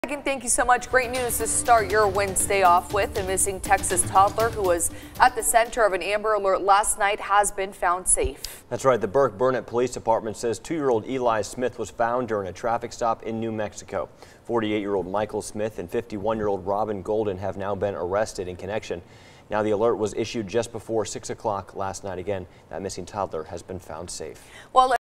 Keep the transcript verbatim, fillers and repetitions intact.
Again, thank you so much. Great news to start your Wednesday off with. A missing Texas toddler who was at the center of an Amber Alert last night has been found safe. That's right. The Burkburnett Police Department says two-year-old Eli Smith was found during a traffic stop in New Mexico. forty-eight-year-old Michael Smith and fifty-one-year-old Robin Golden have now been arrested in connection. Now, the alert was issued just before six o'clock last night. Again, that missing toddler has been found safe. Well,